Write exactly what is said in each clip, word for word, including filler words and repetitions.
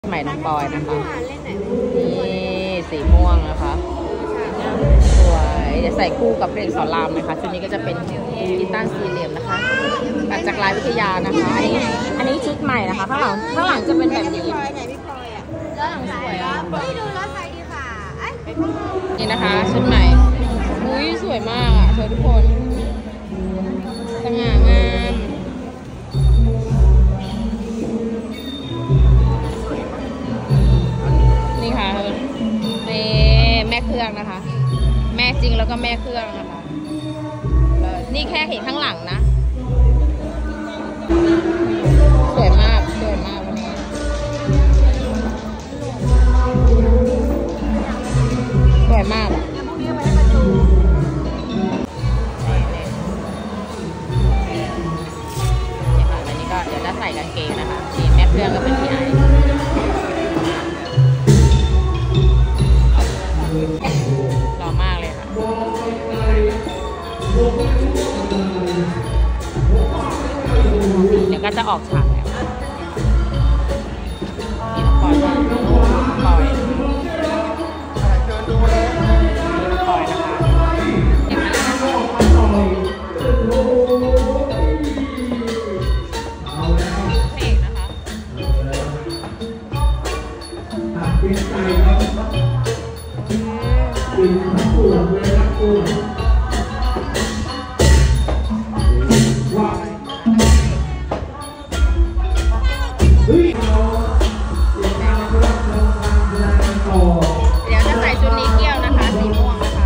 ใหม่น้องปอยนะคะนี่สีม่วงนะคะสวยจะใส่คู่กับเพลงสอนรามเลยค่ะชุดนี้ก็จะเป็นกีตาร์สี่เหลี่ยมนะคะมาจากลายวิทยานะคะอันนี้อันนี้ชุดใหม่นะคะข้างหลังข้างหลังจะเป็นแบบนี้ด้านหลังสวยอ่ะดูรถไฟดีค่ะนี่นะคะชุดใหม่อุ้ยสวยมากอ่ะเธอทุกคนสง่างามนี่ค่ะนี่แม่เครื่องนะคะแม่จริงแล้วก็แม่เครื่องนะคะนี่แค่เห็นข้างหลังนะสวยมากสวยมากวันนี้สวยมากนี่ค่ะอันนี้ก็เดี๋ยวจะใส่กางเกงนะคะนี่แม่เครื่องก็เป็นพี่ไอหล่อมากเลยค่ะเดี๋ยวก็จะออกฉากแล้วนี่น้องปอยปอยนี่น้องปอยนะคะเพลงนะคะเป็นนักปวดเลยนักปวดเดี๋ยวจะใส่ชุดนี้เกี้ยวนะคะสีม่วงนะคะ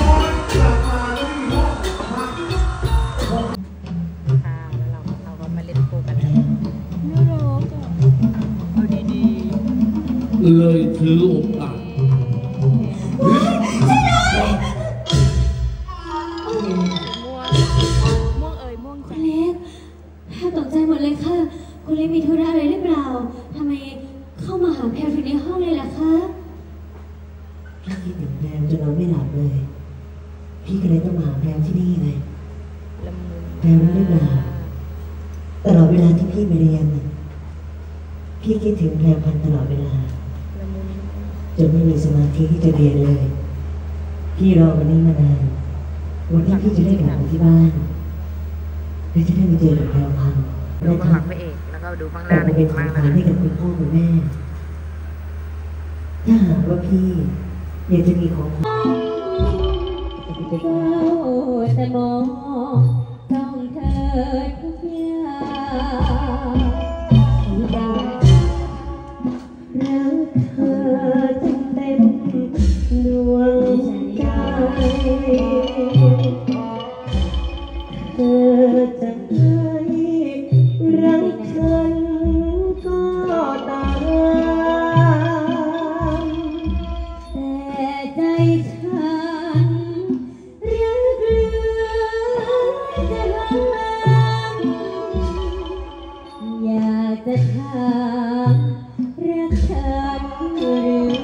ค่ะแล้วเราเราก็มาเล่นคู่กันเลยน่ารักอ่ะเอาดีๆเลยถือโอกาสม่วงเอ่ยม่วงคุณเล็กแพรตกใจหมดเลยค่ะคุณเล็กมีธุระอะไรหรือเปล่าทำไมเข้ามาหาแพรถึงในห้องเลยล่ะคะพี่คิดถึงแพรจนนอนไม่หลับเลยพี่ก็เลยต้องมาหาแพรที่นี่ไงแพรรู้หรือเปล่าตลอดเวลาที่พี่ไปเรียนพี่คิดถึงแพรพันตลอดเวลาจนไม่มีสมาธิที่จะเรียนเลยพี่รอวันนี้มานานวันที่พี่จะได้กลับมาที่บ้านเพื่อจะได้มาเจอกับแพรพันดูข้างหลังพระเอกแล้วก็ดูข้างหน้าเอกมากนะคะให้กับคุณพ่อคุณแม่ถ้าหากว่าพี่อยากจะมีของแต่มองต้องเธอทุกอย่างรักเธอจนเต็มดวงใจเธอจะให้รักฉันก็ตามแต่ใจฉันรักเหลือจะอยากจะถามรักฉันหรือ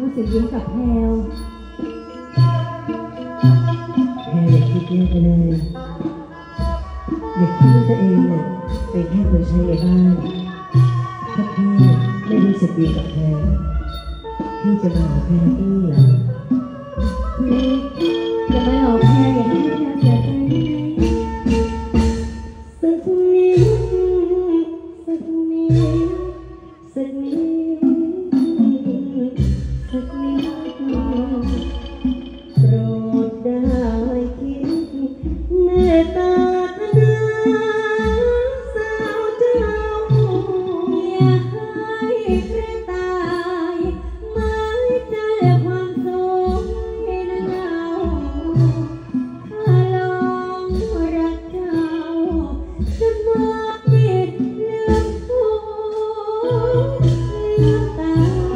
สิยิ้มกับแพลวแพรอย่าคิดเยอะไปเลยอย่าคิดว่าตัวเองเนี่ยเป็นแค่คนใช้ในบ้านถ้าพี่ไม่รู้สึกดีกับแพรพี่จะมาหาแพรที่นี่เหรอพี่จะมาหลอกแพลวอย่าให้แพลวเสียใจได้ไหมสักนิดสักนิดสักนิดสักนิดโปรดได้คิดเมตตาธนาสาวเจ้าอย่าให้ใครตายไม้ใจความสุขให้นะเราถ้าลองรักเจ้าจนหมดจิตลืมทุกข์ลืมตา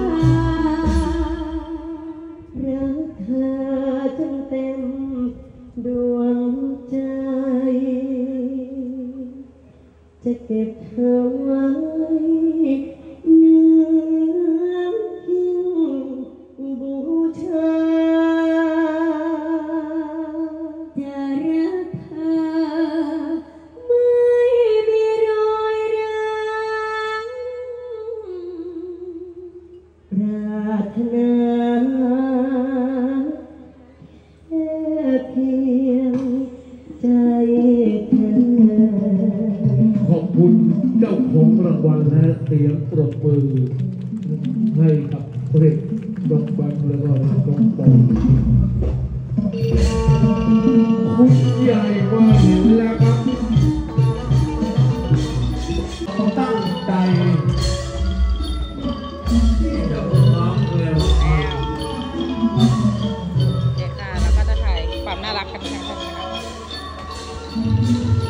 รักเธอจนเต็มดวงใจ จะเก็บเธอไว้เนื้อหิ้งบูชาจะรักเธอไม่มีรอยร้างปรารถนาแค่เพียงใจเธอขอบคุณเจ้าของรางวัลและเสียงปรบมือให้กับเพลงดอกบังแล้วก็ดอกปองคุณใหญ่ว่าเห็นแล้วครับตั้งใจที่จะร้องเร็วเองเด็กค่ะแล้วก็จะถ่ายความน่ารักกันแค่นี้นะคะ